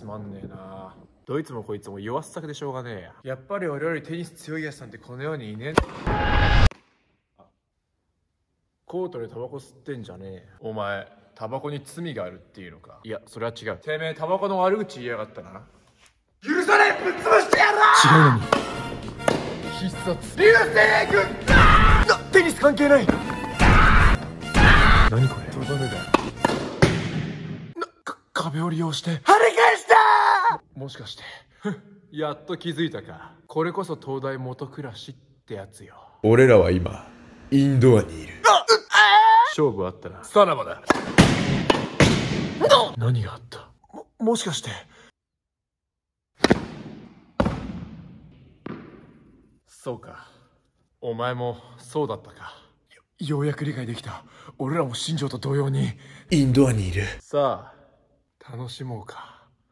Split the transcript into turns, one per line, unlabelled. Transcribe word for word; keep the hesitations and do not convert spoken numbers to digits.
つまんねえな。どいつもこいつも弱っさくでしょうがねえや。やっぱり俺よりテニス強いやつなんてこの世にいねえ。コートでタバコ吸ってんじゃねえ。お前タバコに罪があるっていうのか。いやそれは違う。てめえタバコの悪口言いやがったな。許さねえ、ぶっ潰してやる。違うのに必殺流星群だ。テニス関係ない。何これ。とどめだ。なか壁を利用して跳ね返した。 も, もしかしてやっと気づいたか。これこそ東大元暮らしってやつよ。
俺らは今インドアにいる。
勝負あったな。さらばだ。何があった。ももしかしてそうか、お前もそうだったか。よ, ようやく理解できた。俺らも新庄と同様に
インドアにいる。
さあ楽しもうか。